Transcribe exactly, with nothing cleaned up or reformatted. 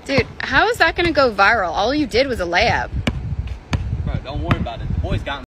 Dude, how is that going to go viral? All you did was a layup. Bro, don't worry about it. The boys got me.